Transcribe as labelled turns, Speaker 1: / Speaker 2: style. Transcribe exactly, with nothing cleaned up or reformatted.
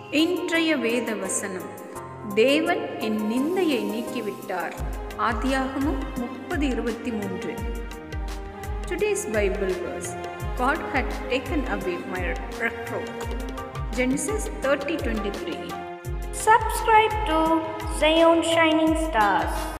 Speaker 1: இன்றைய வேத வசனம், தேவன் என் நிந்தையை நீக்கிவிட்டார். ஆதியாகமம் முப்பது இருபத்தி மூன்று. Today's Bible verse, God had taken away my reproach. Genesis thirty twenty-three.
Speaker 2: Subscribe to Zion Shining Stars.